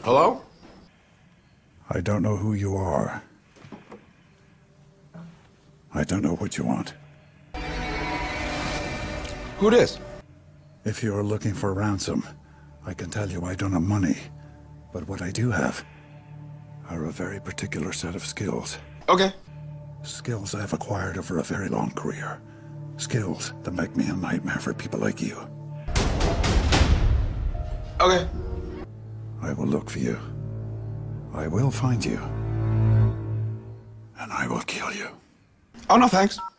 Hello? I don't know who you are. I don't know what you want. Who this? If you're looking for ransom, I can tell you I don't have money. But what I do have are a very particular set of skills. Okay. Skills I've acquired over a very long career. Skills that make me a nightmare for people like you. Okay. I will look for you. I will find you. And I will kill you. Oh, no, thanks.